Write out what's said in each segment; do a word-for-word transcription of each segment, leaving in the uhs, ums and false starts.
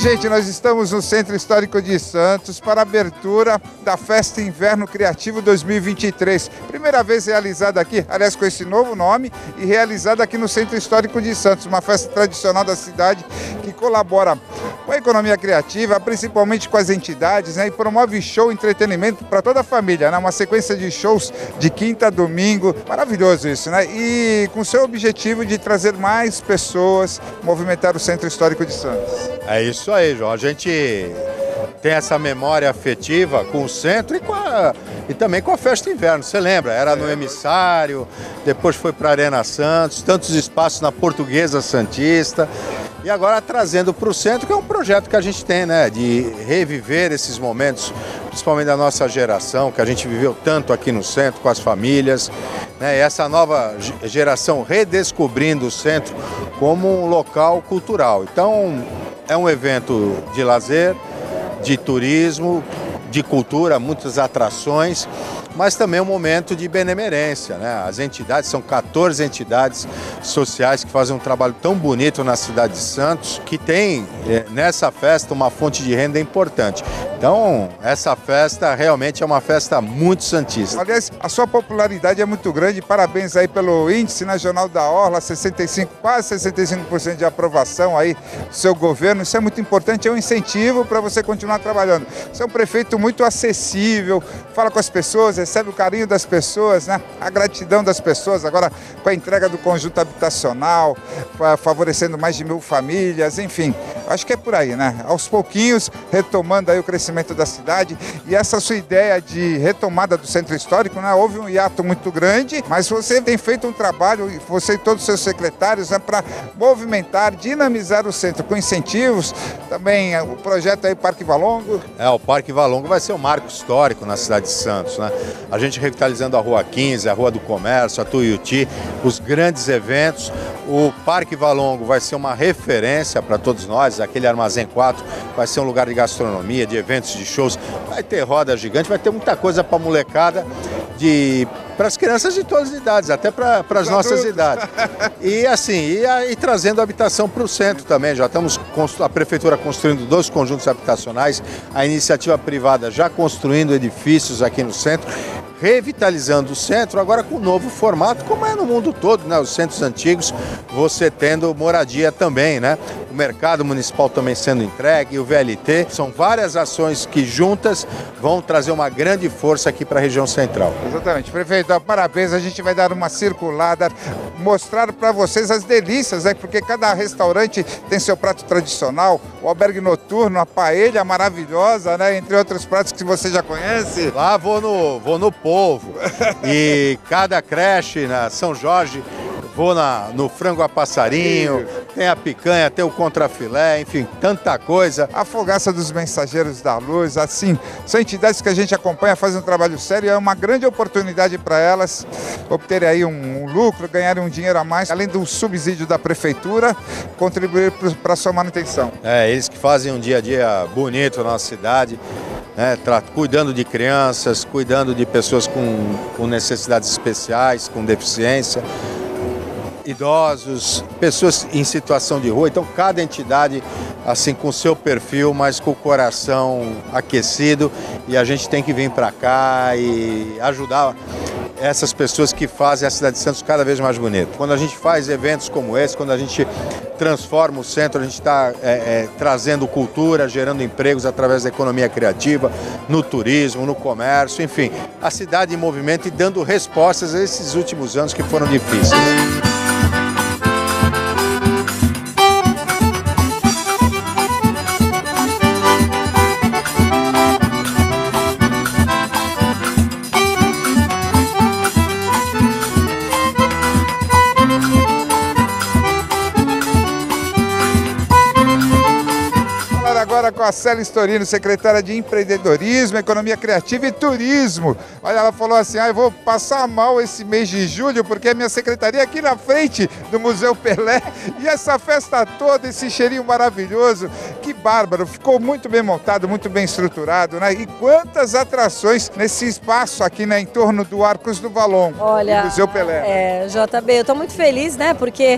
gente, nós estamos no Centro Histórico de Santos para a abertura da Festa Inverno Criativo dois mil e vinte e três. Primeira vez realizada aqui, aliás, com esse novo nome, e realizada aqui no Centro Histórico de Santos, uma festa tradicional da cidade que colabora com a economia criativa, principalmente com as entidades, né, e promove show e entretenimento para toda a família, né, uma sequência de shows de quinta a domingo, maravilhoso isso, né, e com o seu objetivo de trazer mais pessoas, movimentar o Centro Histórico de Santos. É isso aí, João. A gente tem essa memória afetiva com o centro e, com a, e também com a festa inverno. Você lembra? Era no Emissário, depois foi para a Arena Santos, tantos espaços na Portuguesa Santista. E agora trazendo para o centro, que é um projeto que a gente tem, né? De reviver esses momentos, principalmente da nossa geração, que a gente viveu tanto aqui no centro, com as famílias, né? E essa nova geração redescobrindo o centro como um local cultural. Então, é um evento de lazer, de turismo, de cultura, muitas atrações, mas também um momento de benemerência, né? As entidades, são quatorze entidades sociais que fazem um trabalho tão bonito na cidade de Santos, que tem é, nessa festa uma fonte de renda importante. Então, essa festa realmente é uma festa muito santista. Aliás, a sua popularidade é muito grande, parabéns aí pelo índice nacional da Orla, sessenta e cinco, quase sessenta e cinco por cento de aprovação aí do seu governo, isso é muito importante, é um incentivo para você continuar trabalhando. Você é um prefeito muito acessível, fala com as pessoas, recebe o carinho das pessoas, né? A gratidão das pessoas, agora com a entrega do conjunto habitacional, favorecendo mais de mil famílias, enfim, acho que é por aí, né? Aos pouquinhos, retomando aí o crescimento da cidade, e essa sua ideia de retomada do centro histórico, né? Houve um hiato muito grande, mas você tem feito um trabalho, você e todos os seus secretários, né, para movimentar, dinamizar o centro com incentivos, também o projeto aí Parque Valongo. É, o Parque Valongo vai ser um marco histórico na cidade de Santos, né? A gente revitalizando a Rua quinze, a Rua do Comércio, a Tuiuti, os grandes eventos. O Parque Valongo vai ser uma referência para todos nós, aquele Armazém quatro vai ser um lugar de gastronomia, de eventos, de shows, vai ter roda gigante, vai ter muita coisa para a molecada, de para as crianças de todas as idades, até para as nossas idades. E assim, e, e trazendo habitação para o centro também. Já estamos, a prefeitura construindo dois conjuntos habitacionais, a iniciativa privada já construindo edifícios aqui no centro, revitalizando o centro, agora com um novo formato, como é no mundo todo, né? Os centros antigos, você tendo moradia também, né? O mercado municipal também sendo entregue, o V L T, são várias ações que juntas vão trazer uma grande força aqui para a região central. Exatamente, prefeito, parabéns, a gente vai dar uma circulada, mostrar para vocês as delícias, né? Porque cada restaurante tem seu prato tradicional, o albergue noturno, a paella maravilhosa, né? Entre outros pratos que você já conhece. Lá vou no, vou no Povo, e cada creche na São Jorge, vou na, no frango a passarinho, tem a picanha, tem o contrafilé, enfim, tanta coisa. A Fogaça dos Mensageiros da Luz, assim, são entidades que a gente acompanha, fazem um trabalho sério, é uma grande oportunidade para elas obterem aí um, um lucro, ganharem um dinheiro a mais, além do subsídio da prefeitura, contribuir para a sua manutenção. É, eles que fazem um dia a dia bonito na nossa cidade, né, cuidando de crianças, cuidando de pessoas com, com necessidades especiais, com deficiência, idosos, pessoas em situação de rua. Então, cada entidade, assim, com o seu perfil, mas com o coração aquecido, e a gente tem que vir para cá e ajudar essas pessoas que fazem a cidade de Santos cada vez mais bonita. Quando a gente faz eventos como esse, quando a gente transforma o centro, a gente está é, é, trazendo cultura, gerando empregos através da economia criativa, no turismo, no comércio, enfim, a cidade em movimento e dando respostas a esses últimos anos que foram difíceis. agora com a Célia Storino, secretária de Empreendedorismo, Economia Criativa e Turismo. Olha, ela falou assim, ah, eu vou passar mal esse mês de julho, porque a minha secretaria é aqui na frente do Museu Pelé, e essa festa toda, esse cheirinho maravilhoso, que bárbaro, ficou muito bem montado, muito bem estruturado, né? E quantas atrações nesse espaço aqui, né, em torno do Arcos do Valongo, Olha, do Museu Pelé. É, J B, eu estou muito feliz, né, porque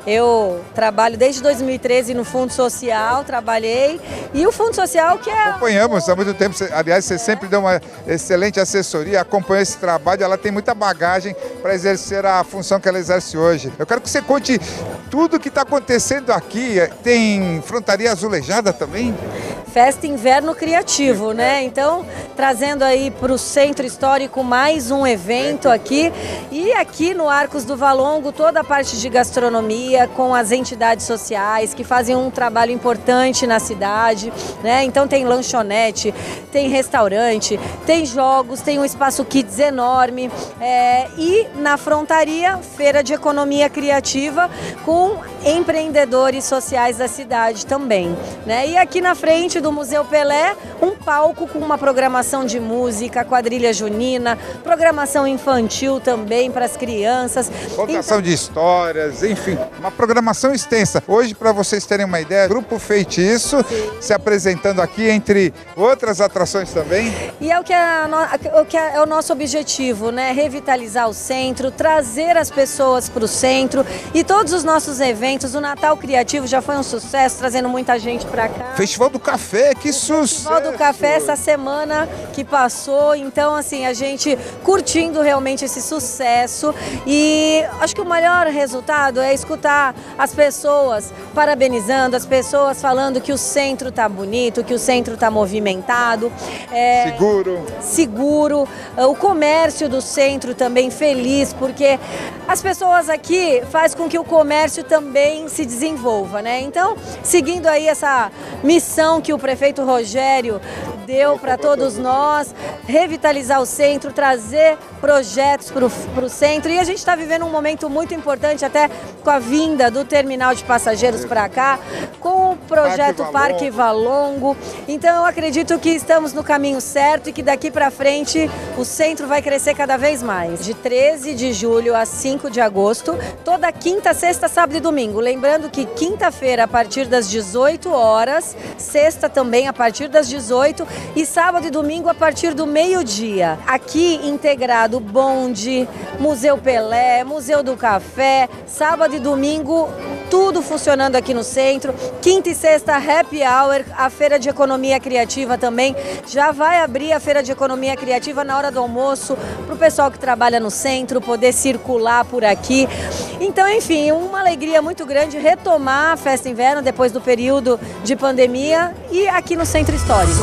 eu trabalho desde dois mil e treze no Fundo Social, trabalhei, e o Fundo Social que é... Acompanhamos há muito tempo, aliás, você sempre deu uma excelente assessoria, acompanhou esse trabalho, ela tem muita bagagem para exercer a função que ela exerce hoje. Eu quero que você conte tudo o que está acontecendo aqui. Tem frontaria azulejada também? Festa Inverno Criativo, né? Então, trazendo aí para o Centro Histórico mais um evento aqui. E aqui no Arcos do Valongo, toda a parte de gastronomia com as entidades sociais que fazem um trabalho importante na cidade, né? Então tem lanchonete, tem restaurante, tem jogos, tem um espaço kids enorme. É, e na frontaria, feira de economia criativa com empreendedores sociais da cidade também, né? E aqui na frente do Museu Pelé, um palco com uma programação de música, quadrilha junina, programação infantil também para as crianças. Contação então... de histórias, enfim, uma programação extensa. Hoje, para vocês terem uma ideia, Grupo Feitiço Sim. se apresentando aqui, entre outras atrações também. E é o que é, no... o que é o nosso objetivo, né? Revitalizar o centro, trazer as pessoas para o centro e todos os nossos eventos. O Natal Criativo já foi um sucesso, trazendo muita gente para cá. Festival do Café, que sucesso! Festival do Café essa semana que passou, então assim, a gente curtindo realmente esse sucesso e acho que o maior resultado é escutar as pessoas parabenizando, as pessoas falando que o centro tá bonito, que o centro tá movimentado. É, seguro. Seguro. O comércio do centro também feliz, porque as pessoas aqui faz com que o comércio também se desenvolva, né? Então, seguindo aí essa missão que o prefeito Rogério deu para todos nós, revitalizar o centro, trazer projetos para o centro. E a gente está vivendo um momento muito importante, até com a vinda do terminal de passageiros para cá, com o projeto Parque Valongo. Então eu acredito que estamos no caminho certo e que daqui para frente o centro vai crescer cada vez mais. De treze de julho a cinco de agosto, toda quinta, sexta, sábado e domingo. Lembrando que quinta-feira a partir das dezoito horas, sexta também a partir das dezoito e sábado e domingo a partir do meio-dia. Aqui integrado bonde, Museu Pelé, Museu do Café, sábado e domingo tudo funcionando aqui no centro. Quinta e sexta, happy hour, a Feira de Economia Criativa também. Já vai abrir a Feira de Economia Criativa na hora do almoço, para o pessoal que trabalha no centro poder circular por aqui. Então, enfim, uma alegria muito grande retomar a Festa Inverno depois do período de pandemia e aqui no Centro Histórico.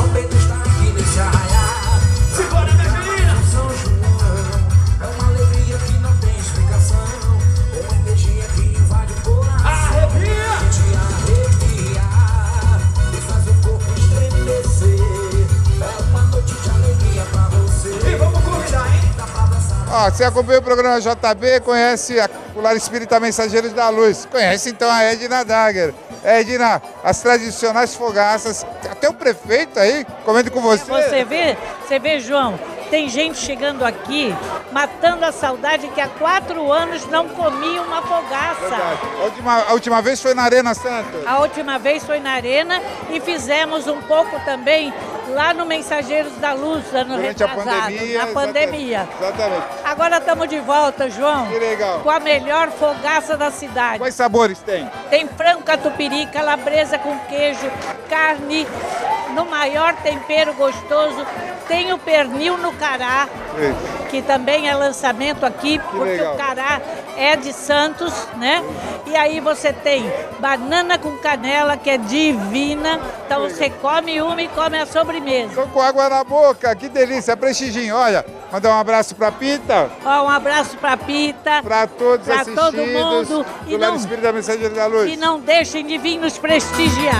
Ah, você acompanha o programa J B, conhece a Lar Espírita Mensageiros da Luz. Conhece então a Edna Dagger. Edna, as tradicionais fogaças, até o prefeito aí, comenta com você. Você vê, você vê, João, tem gente chegando aqui, matando a saudade que há quatro anos não comia uma fogaça. A última, a última vez foi na Arena Santos. A última vez foi na Arena e fizemos um pouco também lá no Mensageiros da Luz, ano Durante retrasado, a pandemia. na pandemia. Exatamente. Agora estamos de volta, João. Que legal. Com a melhor fogaça da cidade. Quais sabores tem? Tem frango catupiry, calabresa com queijo, carne no maior tempero gostoso. Tem o pernil no cará, Isso. que também é lançamento aqui, que porque legal. O cará é de Santos, né? E aí você tem banana com canela, que é divina. Então você come uma e come a sobremesa. Tô com água na boca, que delícia, prestiginho. Olha, mandar um abraço pra Pita. Ó, um abraço pra Pita. Pra todos pra assistidos. todo mundo. E não, Espírito da Mensageira da Luz. E não deixem de vir nos prestigiar.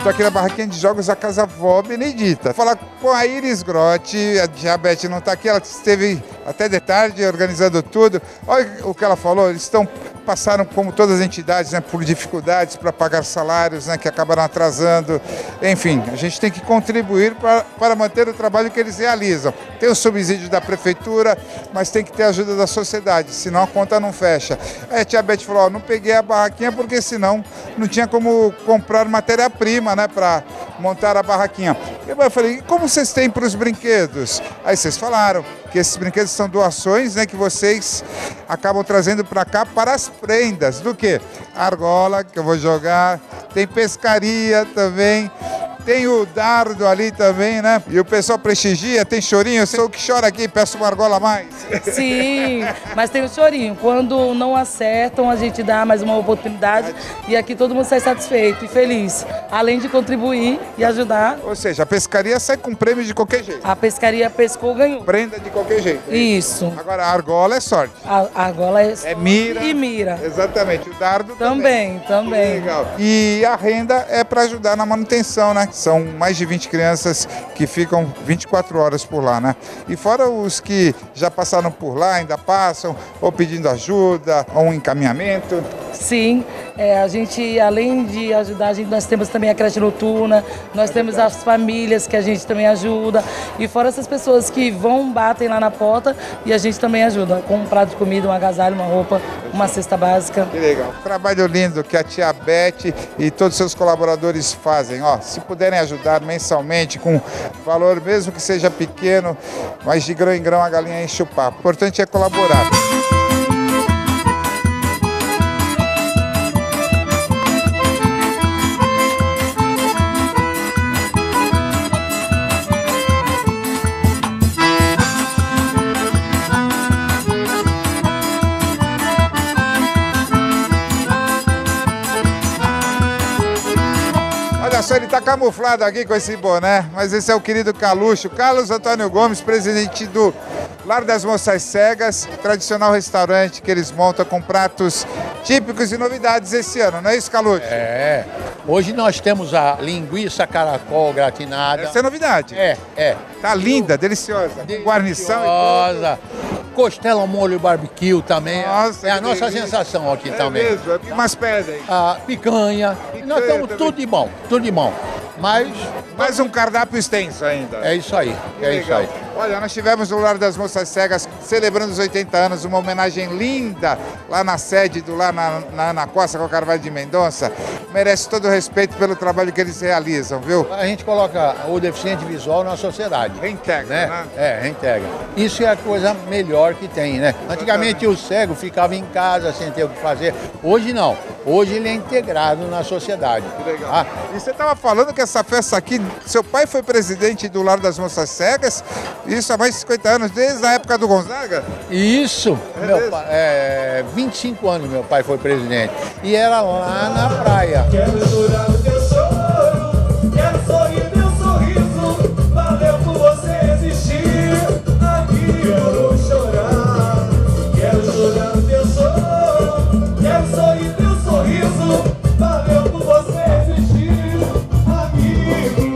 tô aqui na barraquinha de jogos da Casa Vó Benedita. Falar com a Iris Grotti, a Diabetes não tá aqui, ela esteve até de tarde organizando tudo. Olha o que ela falou, eles estão passaram, como todas as entidades, né, por dificuldades para pagar salários, né, que acabaram atrasando. Enfim, a gente tem que contribuir para, para manter o trabalho que eles realizam. Tem o subsídio da prefeitura, mas tem que ter a ajuda da sociedade, senão a conta não fecha. Aí a tia Beth falou, ó, não peguei a barraquinha porque senão não tinha como comprar matéria-prima, né, para montar a barraquinha. Eu falei, e como vocês têm para os brinquedos? Aí vocês falaram que esses brinquedos são doações, né, que vocês acabam trazendo para cá para as prendas. Do que? Argola, que eu vou jogar, tem pescaria também, tem o dardo ali também, né? E o pessoal prestigia, tem chorinho, eu sou o que chora aqui, peço uma argola a mais. Sim, mas tem o chorinho. Quando não acertam, a gente dá mais uma oportunidade e aqui todo mundo sai satisfeito e feliz. Além de contribuir e ajudar. Ou seja, a pescaria sai com prêmio de qualquer jeito. A pescaria pescou, ganhou. Prenda de qualquer jeito. É isso. isso. Agora, a argola é sorte. A, a argola é, é mira. E mira. Exatamente. O dardo também. Também, também. Legal. E a renda é para ajudar na manutenção, né? São mais de vinte crianças que ficam vinte e quatro horas por lá, né? E fora os que já passaram por lá, ainda passam, ou pedindo ajuda, ou um encaminhamento. Sim, é, a gente, além de ajudar, a gente, nós temos também a creche noturna, nós é temos as famílias que a gente também ajuda, e fora essas pessoas que vão, batem lá na porta, e a gente também ajuda, com um prato de comida, um agasalho, uma roupa, uma cesta básica. Que legal. Trabalho lindo que a tia Beth e todos os seus colaboradores fazem. Ó, se puderem ajudar mensalmente, com valor mesmo que seja pequeno, mas de grão em grão a galinha enche o papo. O importante é colaborar. Olha só, ele está camuflado aqui com esse boné, mas esse é o querido Calucho, Carlos Antônio Gomes, presidente do Lar das Moças Cegas, tradicional restaurante que eles montam com pratos típicos e novidades esse ano, não é isso, Calucho? É, hoje nós temos a linguiça caracol gratinada. Essa é novidade? É, é. Tá linda, deliciosa, com guarnição deliciosa. E costela ao molho barbecue também. Nossa, é a nossa delícia. sensação aqui é também. Mesmo, é que mais pedem. A picanha. picanha nós temos também. Tudo de bom, tudo de bom. Mas... Mais um cardápio extenso ainda. É isso aí, que é legal. isso aí. Olha, nós tivemos no Lar das Moças Cegas, celebrando os oitenta anos, uma homenagem linda lá na sede do Lar, na, na Ana Costa, com o Carvalho de Mendonça. Merece todo o respeito pelo trabalho que eles realizam, viu? A gente coloca o deficiente visual na sociedade. Reintegra, né? né? É, reintegra. Isso é a coisa melhor que tem, né? Antigamente o cego ficava em casa sem ter o que fazer. Hoje não. Hoje ele é integrado na sociedade. Que legal. Ah, e você estava falando que essa festa aqui, seu pai foi presidente do Lar das Moças Cegas, isso há mais de cinquenta anos, desde a época do Gonzaga? Isso, é meu pai, é, vinte e cinco anos meu pai foi presidente. E era lá na praia. Quero chorar o teu choro, quero sorrir teu sorriso, valeu por você existir. Aqui eu vou chorar, quero chorar o teu choro, quero sorrir teu sorriso, valeu por você existir, amigo.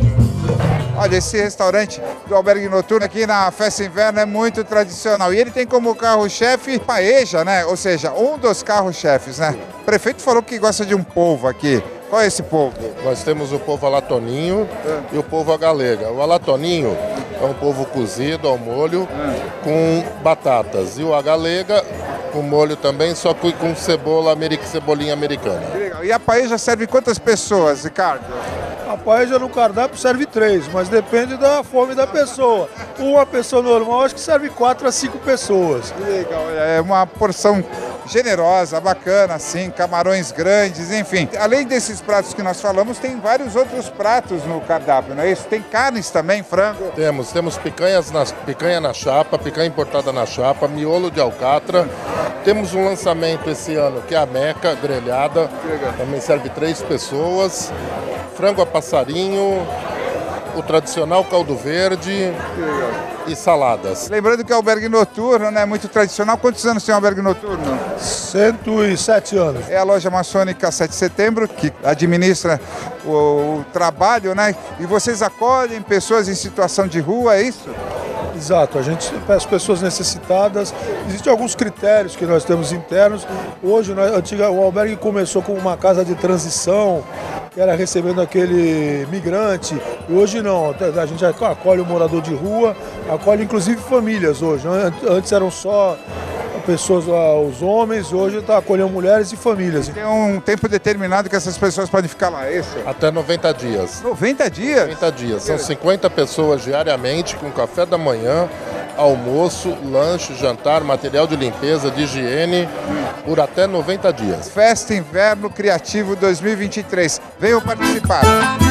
Olha, esse restaurante do Albergue Noturno aqui na Festa Inverno é muito tradicional. E ele tem como carro-chefe paeja, né? Ou seja, um dos carro-chefes, né? O prefeito falou que gosta de um polvo aqui. Qual é esse polvo? Nós temos o polvo alatoninho é. e o polvo à galega. O alatoninho é um polvo cozido ao molho é. com batatas. E o à galega com molho também, só que com cebola, cebolinha americana. Que legal. E a paeja serve quantas pessoas, Ricardo? A paeja no cardápio serve três, mas depende da fome da pessoa. Uma pessoa normal acho que serve quatro a cinco pessoas. Que legal, é uma porção generosa, bacana, assim, camarões grandes, enfim. Além desses pratos que nós falamos, tem vários outros pratos no cardápio, não é isso? Tem carnes também, frango? Temos, temos picanhas na, picanha na chapa, picanha importada na chapa, miolo de alcatra. Temos um lançamento esse ano que é a meca grelhada, também serve três pessoas. Frango a passarinho, o tradicional caldo verde e saladas. Lembrando que é albergue noturno, né? Muito tradicional. Quantos anos tem o albergue noturno? cento e sete anos. É a loja maçônica sete de setembro, que administra o, o trabalho, né? E vocês acolhem pessoas em situação de rua, é isso? Exato, a gente as pessoas necessitadas, existem alguns critérios que nós temos internos. Hoje, nós, antiga, o albergue começou com uma casa de transição, que era recebendo aquele migrante, e hoje não, a gente acolhe o morador de rua, acolhe inclusive famílias hoje. Antes eram só pessoas, os homens, hoje está acolhendo mulheres e famílias. Tem um tempo determinado que essas pessoas podem ficar lá, é isso? Até noventa dias. noventa dias? noventa dias. São cinquenta pessoas diariamente, com café da manhã, almoço, lanche, jantar, material de limpeza, de higiene, por até noventa dias. Festa Inverno Criativo dois mil e vinte e três. Venham participar.